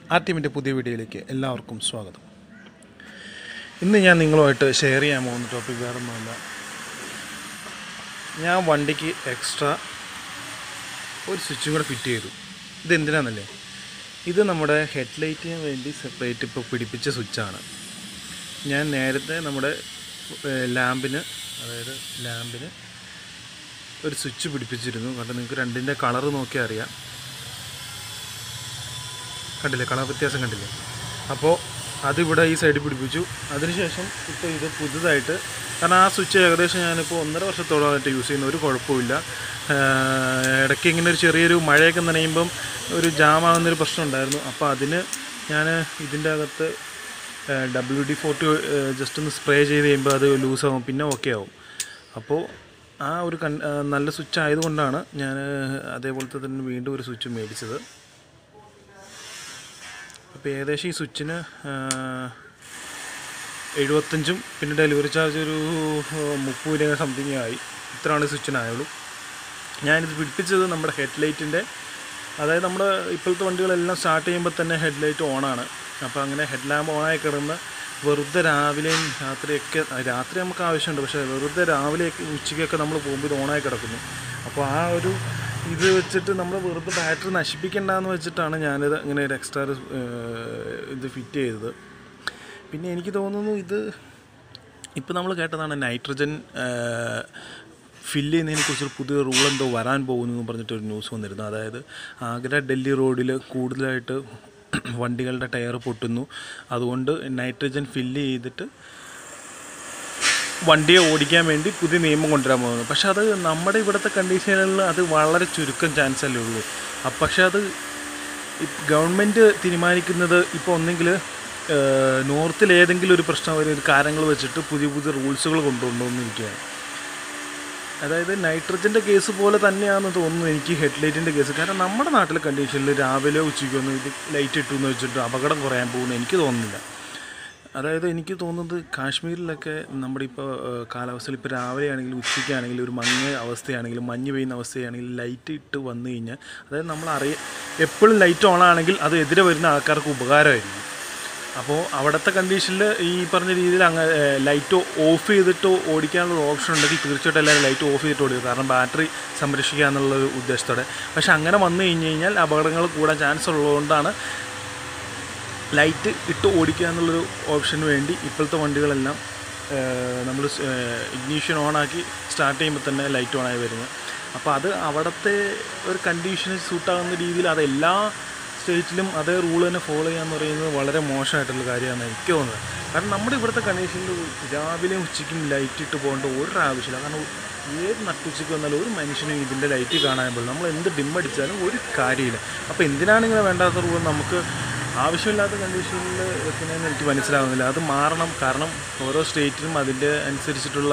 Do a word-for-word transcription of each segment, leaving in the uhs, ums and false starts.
R ടീമിൻ്റെ പുതിയ വീഡിയോയിലേക്ക് എല്ലാവർക്കും സ്വാഗതം. ഇന്ന് ഞാൻ നിങ്ങളുമായിട്ട് ഷെയർ ചെയ്യാൻ പോകുന്ന ടോപ്പിക് വേറെ ഒന്നുമല്ല. ഞാൻ വണ്ടിക്ക് എക്സ്ട്രാ ഒരു സ്വിച്ചും കൂടെ ഫിറ്റ് ചെയ്തു. ഇതെന്തിനാണെന്നല്ലേ, ഇത് നമ്മുടെ ഹെഡ്ലൈറ്റിന് വേണ്ടി സെപ്പറേറ്റ് ഇപ്പോൾ പിടിപ്പിച്ച സ്വിച്ചാണ്. ഞാൻ നേരത്തെ നമ്മുടെ ലാമ്പിന് അതായത് ലാമ്പിന് ഒരു സ്വിച്ച് പിടിപ്പിച്ചിരുന്നു. കണ്ട് നിങ്ങൾക്ക് രണ്ടിൻ്റെ കളറ് നോക്കിയാൽ അറിയാം. കണ്ടില്ലേ, കളർ വ്യത്യാസം കണ്ടില്ലേ? അപ്പോൾ അതിവിടെ ഈ സൈഡിൽ പിടിപ്പിച്ചു. അതിനുശേഷം ഇപ്പോൾ ഇത് പുതുതായിട്ട്, കാരണം ആ സ്വിച്ച് ഏകദേശം ഞാനിപ്പോൾ ഒന്നര വർഷത്തോളമായിട്ട് യൂസ് ചെയ്യുന്ന, ഒരു കുഴപ്പമില്ല. ഇടയ്ക്ക് ഇങ്ങനെ ഒരു ചെറിയൊരു മഴയൊക്കെ നനയുമ്പം ഒരു ജാമാകുന്നൊരു പ്രശ്നം ഉണ്ടായിരുന്നു. അപ്പോൾ അതിന് ഞാൻ ഇതിൻ്റെ അകത്ത് ഡബ്ല്യു ഡി ഫോർട്ടി ജസ്റ്റ് ഒന്ന് സ്പ്രേ ചെയ്ത് കഴിയുമ്പോൾ അത് ലൂസാകും, പിന്നെ ഓക്കെ ആവും. അപ്പോൾ ആ ഒരു കൺ നല്ല സ്വിച്ച് ആയതുകൊണ്ടാണ് ഞാൻ അതേപോലത്തെ തന്നെ വീണ്ടും ഒരു സ്വിച്ച് മേടിച്ചത്. അപ്പോൾ ഏകദേശം ഈ സ്വിച്ചിന് എഴുപത്തഞ്ചും പിന്നെ ഡെലിവറി ചാർജ് ഒരു മുപ്പത് രൂപ സംതിങ് ആയി. ഇത്രയാണ് സ്വിച്ചിനായുള്ളൂ. ഞാനിത് പിടിപ്പിച്ചത് നമ്മുടെ ഹെഡ്ലൈറ്റിൻ്റെ, അതായത് നമ്മുടെ ഇപ്പോഴത്തെ വണ്ടികളെല്ലാം സ്റ്റാർട്ട് ചെയ്യുമ്പോൾ തന്നെ ഹെഡ്ലൈറ്റ് ഓണാണ്. അപ്പോൾ അങ്ങനെ ഹെഡ് ലാമ്പ് ഓണായി കിടന്ന് വെറുതെ രാവിലെയും രാത്രിയൊക്കെ, രാത്രി നമുക്ക് ആവശ്യമുണ്ട്, പക്ഷേ വെറുതെ രാവിലെയൊക്കെ ഉച്ചയ്ക്കൊക്കെ നമ്മൾ പോകുമ്പോൾ ഇത് ഓണായി കിടക്കുന്നു. അപ്പോൾ ആ ഒരു ഇത് വെച്ചിട്ട് നമ്മൾ വെറുതെ ബാറ്ററി നശിപ്പിക്കേണ്ടെന്ന് വെച്ചിട്ടാണ് ഞാനിത് ഇങ്ങനെ ഒരു എക്സ്ട്രാ ഇത് ഫിറ്റ് ചെയ്തത്. പിന്നെ എനിക്ക് തോന്നുന്നു ഇത് ഇപ്പോൾ നമ്മൾ കേട്ടതാണ് നൈട്രജൻ ഫില്ല് ചെയ്യുന്നതിനെ കുറിച്ചൊരു പുതിയ റൂൾ എന്തോ വരാൻ പോകുന്നു എന്ന് പറഞ്ഞിട്ടൊരു ന്യൂസ് വന്നിരുന്നു. അതായത് ആഗ്ര ഡൽഹി റോഡിൽ കൂടുതലായിട്ട് വണ്ടികളുടെ ടയർ പൊട്ടുന്നു, അതുകൊണ്ട് നൈട്രജൻ ഫില്ല് ചെയ്തിട്ട് വണ്ടിയെ ഓടിക്കാൻ വേണ്ടി പുതിയ നിയമം കൊണ്ടുവരാൻ പോകുന്നു. പക്ഷേ അത് നമ്മുടെ ഇവിടുത്തെ കണ്ടീഷനുകളിൽ അത് വളരെ ചുരുക്കം ചാൻസ് അല്ലേ ഉള്ളൂ. പക്ഷേ അത് ഗവൺമെൻറ് തീരുമാനിക്കുന്നത് ഇപ്പോൾ ഒന്നെങ്കിൽ നോർത്തിൽ ഏതെങ്കിലും ഒരു പ്രശ്നം ഒരു കാര്യങ്ങൾ വെച്ചിട്ട് പുതിയ പുതിയ റൂൾസുകൾ കൊണ്ടുവന്നുകൊണ്ടിരിക്കുകയാണ്. അതായത് നൈട്രജൻ്റെ കേസ് പോലെ തന്നെയാണെന്ന് തോന്നുന്നു എനിക്ക് ഹെഡ്ലൈറ്റിൻ്റെ കേസ്. കാരണം നമ്മുടെ നാട്ടിലെ കണ്ടീഷനിൽ രാവിലെ ഉച്ചയ്ക്കൊന്നും ഇത് ലൈറ്റ് ഇട്ടു എന്ന് വെച്ചിട്ട് അപകടം കുറയാൻ പോകുന്നു എനിക്ക് തോന്നുന്നില്ല. അതായത് എനിക്ക് തോന്നുന്നത് കാശ്മീരിലൊക്കെ നമ്മുടെ ഇപ്പോൾ കാലാവസ്ഥയിൽ ഇപ്പോൾ രാവിലെ ആണെങ്കിലും ഉച്ചയ്ക്കാണെങ്കിലും ഒരു മങ്ങിയ അവസ്ഥയാണെങ്കിലും മഞ്ഞ് പെയ്യുന്ന അവസ്ഥയാണെങ്കിലും ലൈറ്റ് ഇട്ട് വന്നു കഴിഞ്ഞാൽ, അതായത് നമ്മൾ അറിയ എപ്പോഴും ലൈറ്റ് ഓൺ ആണെങ്കിൽ അത് എതിരെ വരുന്ന ആൾക്കാർക്ക് ഉപകാരമായിരിക്കും. അപ്പോൾ അവിടുത്തെ കണ്ടീഷനിൽ ഈ പറഞ്ഞ രീതിയിൽ അങ്ങ് ലൈറ്റ് ഓഫ് ചെയ്തിട്ട് ഓടിക്കാനുള്ള ഓപ്ഷൻ ഉണ്ടെങ്കിൽ തീർച്ചയായിട്ടും എല്ലാവരും ലൈറ്റ് ഓഫ് ചെയ്തിട്ട് ഓടിക്കും, കാരണം ബാറ്ററി സംരക്ഷിക്കുക എന്നുള്ളൊരു ഉദ്ദേശത്തോടെ. പക്ഷേ അങ്ങനെ വന്നു കഴിഞ്ഞ് കഴിഞ്ഞാൽ അപകടങ്ങൾ കൂടാൻ ചാൻസ് ഉള്ളതുകൊണ്ടാണ് ലൈറ്റ് ഇട്ട് ഓടിക്കുക എന്നുള്ളൊരു ഓപ്ഷന് വേണ്ടി ഇപ്പോഴത്തെ വണ്ടികളെല്ലാം നമ്മൾ ഇഗ്നീഷൻ ഓണാക്കി സ്റ്റാർട്ട് ചെയ്യുമ്പോൾ തന്നെ ലൈറ്റ് ഓണായി വരുന്നത്. അപ്പോൾ അത് അവിടുത്തെ ഒരു കണ്ടീഷന് സൂട്ടാകുന്ന രീതിയിൽ അത് എല്ലാ സ്റ്റേറ്റിലും അതേ റൂൾ തന്നെ ഫോളോ ചെയ്യാന്ന് പറയുന്നത് വളരെ മോശമായിട്ടുള്ള കാര്യമാണ് എനിക്ക് തോന്നുന്നത്. കാരണം നമ്മുടെ ഇവിടുത്തെ കണ്ടീഷനിൽ രാവിലെയും ഉച്ചയ്ക്കും ലൈറ്റ് ഇട്ട് പോകേണ്ട ഒരു ആവശ്യമില്ല. കാരണം ഏത് നട്ടുച്ചയ്ക്ക് വന്നാലും ഒരു മനുഷ്യനും ഇതിൻ്റെ ലൈറ്റ് കാണാൻ പോലും നമ്മൾ എന്ത് ഡിമ്മടിച്ചാലും ഒരു കാര്യമില്ല. അപ്പോൾ എന്തിനാണ് ഇങ്ങനെ വേണ്ടാത്ത റൂൾ നമുക്ക് ആവശ്യമില്ലാത്ത കണ്ടീഷനിൽ വെക്കുന്നതെന്ന് എനിക്ക് മനസ്സിലാകുന്നില്ല. അത് മാറണം. കാരണം ഓരോ സ്റ്റേറ്റിലും അതിൻ്റെ അനുസരിച്ചിട്ടുള്ള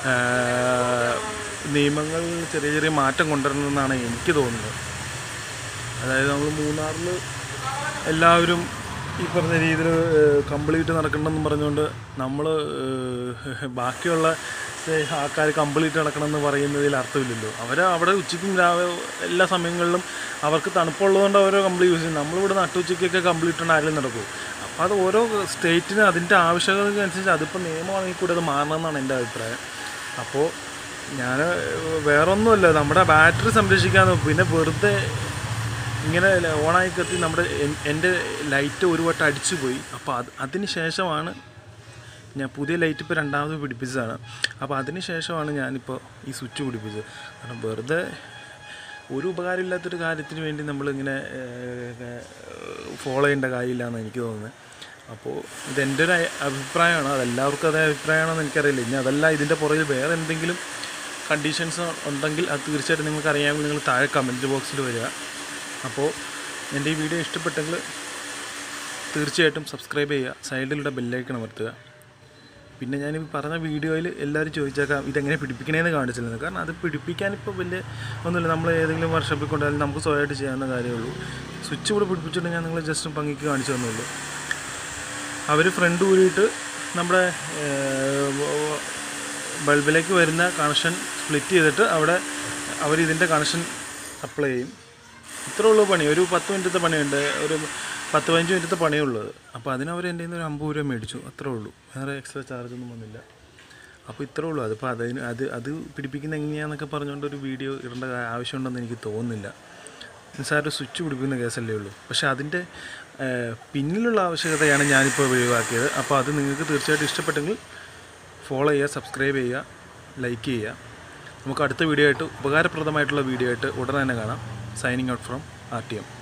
നിയമങ്ങൾ ചെറിയ ചെറിയ മാറ്റം കൊണ്ടുവരണമെന്നാണ് എനിക്ക് തോന്നുന്നത്. അതായത് നമ്മൾ മൂന്നാറിൽ എല്ലാവരും ഈ പറഞ്ഞ രീതിയിൽ കംപ്ലീറ്റ് നടക്കണമെന്ന് പറഞ്ഞുകൊണ്ട് നമ്മൾ ബാക്കിയുള്ള ആൾക്കാർ കംപ്ലീറ്റ് നടക്കണമെന്ന് പറയുന്നതിൽ അർത്ഥമില്ലല്ലോ. അവർ അവിടെ ഉച്ചയ്ക്കും രാവിലെ എല്ലാ സമയങ്ങളിലും അവർക്ക് തണുപ്പുള്ളതുകൊണ്ട് ഓരോ കംപ്ലീറ്റ് യൂസ് ചെയ്യും. നമ്മളിവിടെ നട്ടുച്ചയ്ക്കൊക്കെ കംപ്ലീറ്റ് ഉണ്ട് ആരെങ്കിലും നടക്കും. അപ്പോൾ അത് ഓരോ സ്റ്റേറ്റിന് അതിൻ്റെ ആവശ്യകതയ്ക്കനുസരിച്ച് അതിപ്പോൾ നിയമമാണെങ്കിൽ കൂടി അത് മാറണമെന്നാണ് എൻ്റെ അഭിപ്രായം. അപ്പോൾ ഞാൻ വേറൊന്നുമല്ല, നമ്മുടെ ബാറ്ററി സംരക്ഷിക്കാമെന്ന്, പിന്നെ വെറുതെ ഇങ്ങനെ ഓണായി കത്തി നമ്മുടെ എൻ്റെ ലൈറ്റ് ഒരു വട്ടം അടിച്ചു പോയി. അപ്പോൾ അത് അതിന് ശേഷമാണ് ഞാൻ പുതിയ ലൈറ്റ് ഇപ്പോൾ രണ്ടാമത് പിടിപ്പിച്ചതാണ്. അപ്പോൾ അതിന് ശേഷമാണ് ഞാനിപ്പോൾ ഈ സ്വിച്ച് പിടിപ്പിച്ചത്. കാരണം വെറുതെ ഒരു ഉപകാരമില്ലാത്തൊരു കാര്യത്തിന് വേണ്ടി നമ്മളിങ്ങനെ ഫോളോ ചെയ്യേണ്ട കാര്യമില്ല എന്ന് എനിക്ക് തോന്നുന്നത്. അപ്പോൾ ഇതെൻ്റെ ഒരു അഭിപ്രായമാണ്, അതെല്ലാവർക്കും അതേ അഭിപ്രായമാണെന്ന് എനിക്കറിയില്ല. ഇനി അതല്ല ഇതിൻ്റെ പുറകിൽ വേറെ എന്തെങ്കിലും കണ്ടീഷൻസ് ഉണ്ടെങ്കിൽ അത് തീർച്ചയായിട്ടും നിങ്ങൾക്ക് അറിയാമെങ്കിൽ നിങ്ങൾ താഴെ കമൻറ്റ് ബോക്സിൽ വരിക. അപ്പോൾ എൻ്റെ ഈ വീഡിയോ ഇഷ്ടപ്പെട്ടെങ്കിൽ തീർച്ചയായിട്ടും സബ്സ്ക്രൈബ് ചെയ്യുക, സൈഡിലുള്ള ബെല്ലൈക്കൺ അമർത്തുക. പിന്നെ ഞാൻ ഈ പറഞ്ഞ വീഡിയോയിൽ എല്ലാവരും ചോദിച്ചേക്കാം ഇതെങ്ങനെ പിടിപ്പിക്കണേന്ന് കാണിച്ചിരുന്നത്. കാരണം അത് പിടിപ്പിക്കാനിപ്പോൾ വലിയ ഒന്നുമില്ല, നമ്മൾ ഏതെങ്കിലും വർക്ക്ഷോപ്പിൽ കൊണ്ടുപോയാലും നമുക്ക് സ്വയമായിട്ട് ചെയ്യാവുന്ന കാര്യമുള്ളൂ. സ്വിച്ച് കൂടെ പിടിപ്പിച്ചിട്ട് ഞാൻ നിങ്ങൾ ജസ്റ്റ് ഭംഗിക്ക് കാണിച്ചു തന്നുള്ളൂ. അവർ ഫ്രണ്ട് ഊരിയിട്ട് നമ്മുടെ ബൾബിലേക്ക് വരുന്ന കണക്ഷൻ സ്പ്ലിറ്റ് ചെയ്തിട്ട് അവിടെ അവരിതിൻ്റെ കണക്ഷൻ അപ്ലൈ ചെയ്യും. ഇത്രേ ഉള്ളൂ പണി. ഒരു പത്ത് മിനിറ്റത്തെ പണിയുണ്ട്. ഒരു പത്ത് പതിനഞ്ച് മിനിറ്റത്തെ പണിയുള്ളത്. അപ്പോൾ അതിനവർ എൻ്റെ കയ്യിൽ നിന്ന് ഒരു അമ്പത് രൂപ മേടിച്ചു, അത്രേ ഉള്ളൂ. വേറെ എക്സ്ട്രാ ചാർജൊന്നും വന്നില്ല. അപ്പോൾ ഇത്രേ ഉള്ളൂ. അതിപ്പോൾ അതിന് അത് അത് പിടിപ്പിക്കുന്ന എങ്ങനെയാണെന്നൊക്കെ പറഞ്ഞുകൊണ്ട് ഒരു വീഡിയോ ഇടേണ്ട ആവശ്യമുണ്ടെന്ന് എനിക്ക് തോന്നുന്നില്ല. നിസ്സാര സ്വിച്ച് പിടിപ്പിക്കുന്ന കേസല്ലേ ഉള്ളൂ. പക്ഷേ അതിൻ്റെ പിന്നിലുള്ള ആവശ്യകതയാണ് ഞാനിപ്പോൾ ഒഴിവാക്കിയത്. അപ്പോൾ അത് നിങ്ങൾക്ക് തീർച്ചയായിട്ടും ഇഷ്ടപ്പെട്ടെങ്കിൽ ഫോളോ ചെയ്യുക, സബ്സ്ക്രൈബ് ചെയ്യുക, ലൈക്ക് ചെയ്യുക. നമുക്ക് അടുത്ത വീഡിയോ ആയിട്ട് ഉപകാരപ്രദമായിട്ടുള്ള വീഡിയോ ആയിട്ട് ഉടനെ തന്നെ കാണാം. Signing out from R T M.